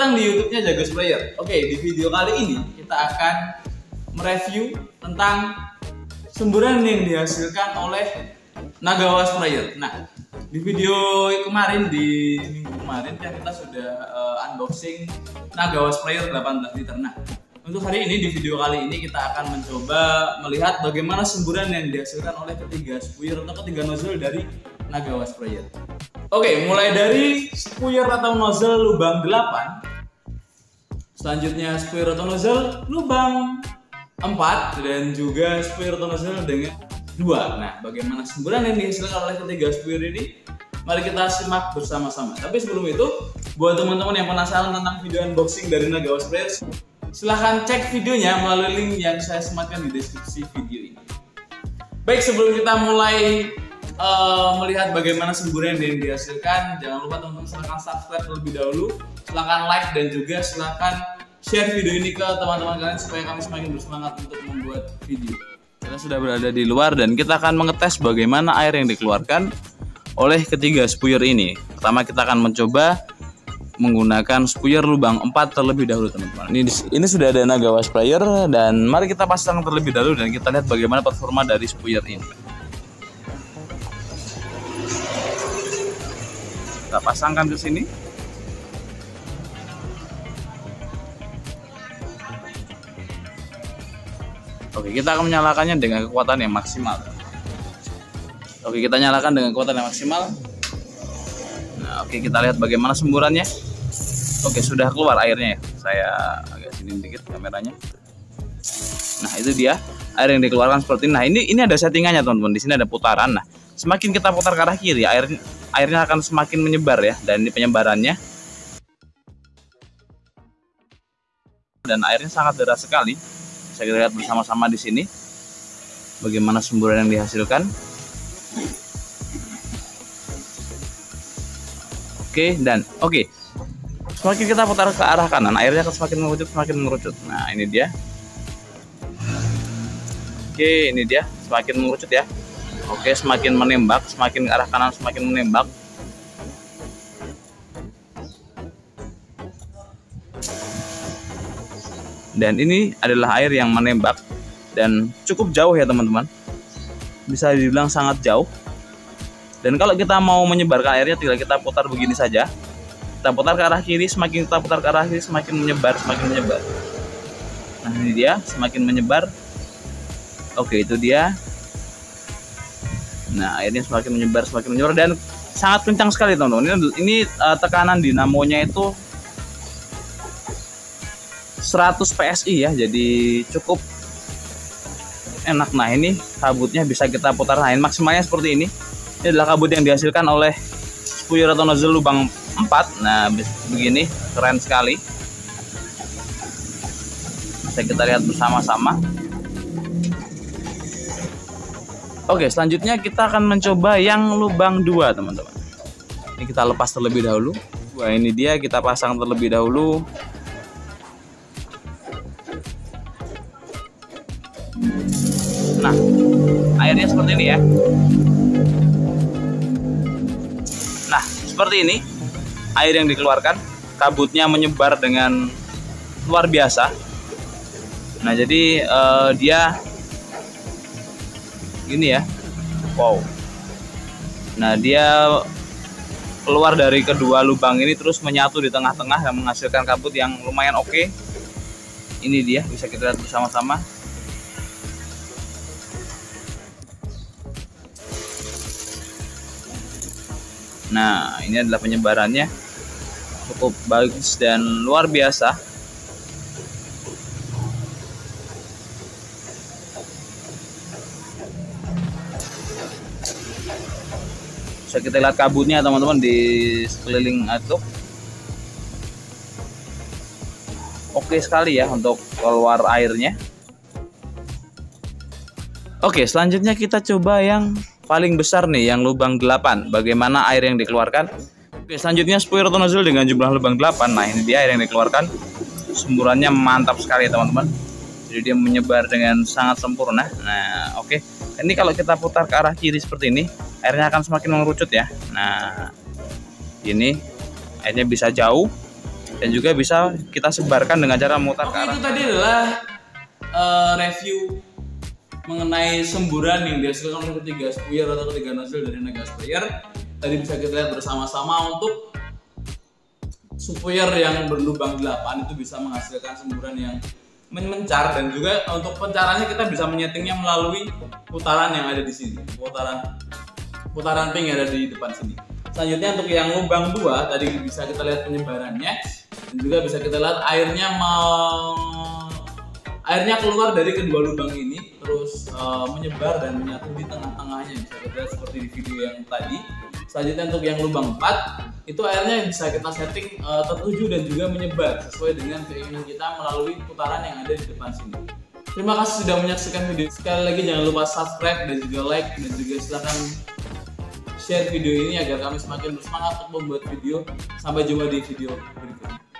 datang di YouTube-nya Jago Sprayer. Oke, di video kali ini kita akan mereview tentang semburan yang dihasilkan oleh Nagawa Sprayer. Nah, di video kemarin, di minggu kemarin kan kita sudah unboxing Nagawa Sprayer 18 liter. Nah, untuk hari ini, di video kali ini kita akan mencoba melihat bagaimana semburan yang dihasilkan oleh ketiga spuyer atau ketiga nozzle dari Nagawa Sprayer. Oke, mulai dari spuyer atau nozzle lubang 8, selanjutnya spuyer atau nozzle lubang 4, dan juga spuyer atau nozzle dengan 2. Nah, bagaimana semburan yang dihasilkan oleh ketiga spuyer ini? Mari kita simak bersama-sama. Tapi sebelum itu, buat teman-teman yang penasaran tentang video unboxing dari Nagawa Sprayer, silahkan cek videonya melalui link yang saya sematkan di deskripsi video ini. Baik, sebelum kita mulai melihat bagaimana semburan yang dihasilkan, jangan lupa teman-teman silahkan subscribe terlebih dahulu, silahkan like, dan juga silahkan share video ini ke teman-teman kalian supaya kami semakin bersemangat untuk membuat video. Kita sudah berada di luar dan kita akan mengetes bagaimana air yang dikeluarkan oleh ketiga spuyer ini. Pertama kita akan mencoba menggunakan spuyer lubang 4 terlebih dahulu, teman-teman. Ini sudah ada Nagawa Sprayer, dan mari kita pasang terlebih dahulu dan kita lihat bagaimana performa dari spuyer ini. Kita pasangkan ke sini. Oke, kita akan menyalakannya dengan kekuatan yang maksimal. Oke, kita nyalakan dengan kekuatan yang maksimal. Nah, oke, kita lihat bagaimana semburannya. Oke, sudah keluar airnya ya. Saya agak sini dikit kameranya. Nah, itu dia air yang dikeluarkan seperti ini. Nah, ini ada settingannya, teman-teman. Di sini ada putaran. Nah, semakin kita putar ke arah kiri, airnya akan semakin menyebar ya. Dan ini penyebarannya. Dan airnya sangat deras sekali. Bisa kita lihat bersama-sama di sini bagaimana semburan yang dihasilkan. Oke. Semakin kita putar ke arah kanan, airnya akan semakin mengerucut. Nah, ini dia. Oke, ini dia, semakin mengerucut ya. Oke, semakin menembak, semakin ke arah kanan semakin menembak. Dan ini adalah air yang menembak dan cukup jauh ya, teman-teman. Bisa dibilang sangat jauh. Dan kalau kita mau menyebarkan airnya, tinggal kita putar begini saja. Kita putar ke arah kiri, semakin kita putar ke arah kiri semakin menyebar, Nah, ini dia, semakin menyebar. Oke, itu dia. Nah, airnya semakin menyebar dan sangat kencang sekali, teman-teman. Ini tekanan dinamonya itu 100 PSI ya, jadi cukup enak. Nah, ini kabutnya bisa kita putar. Nah, maksimalnya seperti ini. Ini adalah kabut yang dihasilkan oleh spuyer atau nozzle lubang 4. Nah, begini, keren sekali. Bisa kita lihat bersama-sama. Oke, selanjutnya kita akan mencoba yang lubang 2, teman-teman. Ini kita lepas terlebih dahulu. Wah, ini dia, kita pasang terlebih dahulu. Nah, airnya seperti ini ya. Nah, seperti ini air yang dikeluarkan, kabutnya menyebar dengan luar biasa. Nah, jadi dia gini ya. Wow. Nah, dia keluar dari kedua lubang ini terus menyatu di tengah-tengah dan menghasilkan kabut yang lumayan oke. Ini dia, bisa kita lihat bersama-sama. Nah, ini adalah penyebarannya, cukup bagus dan luar biasa. Bisa kita lihat kabutnya, teman-teman, di sekeliling itu. Oke sekali ya untuk keluar airnya. Oke, selanjutnya kita coba yang paling besar nih, yang lubang 8. Bagaimana air yang dikeluarkan? Oke, selanjutnya spuyer atau nozzle dengan jumlah lubang 8. Nah, ini dia air yang dikeluarkan. Semburannya mantap sekali, teman-teman. Jadi dia menyebar dengan sangat sempurna. Nah, oke. Ini kalau kita putar ke arah kiri seperti ini, airnya akan semakin mengerucut ya. Nah, ini airnya bisa jauh. dan juga bisa kita sebarkan dengan cara memutar ke Oke, arah. itu tadi adalah review mengenai semburan yang dihasilkan oleh ketiga spuyer atau ketiga nozzle dari naga sprayer. Tadi bisa kita lihat bersama-sama untuk spuyer yang berlubang 8 itu bisa menghasilkan semburan yang mencar, dan juga untuk pencarannya kita bisa menyetingnya melalui putaran yang ada di sini, putaran pink yang ada di depan sini. Selanjutnya untuk yang lubang 2 tadi bisa kita lihat penyebarannya, dan juga bisa kita lihat airnya keluar dari kedua lubang ini terus menyebar dan menyatu di tengah-tengahnya, bisa kita lihat seperti di video yang tadi. Selanjutnya untuk yang lubang 4 itu airnya bisa kita setting tertuju dan juga menyebar sesuai dengan keinginan kita melalui putaran yang ada di depan sini. Terima kasih sudah menyaksikan video. Sekali lagi jangan lupa subscribe dan juga like, dan juga silahkan share video ini agar kami semakin bersemangat untuk membuat video. Sampai jumpa di video berikutnya.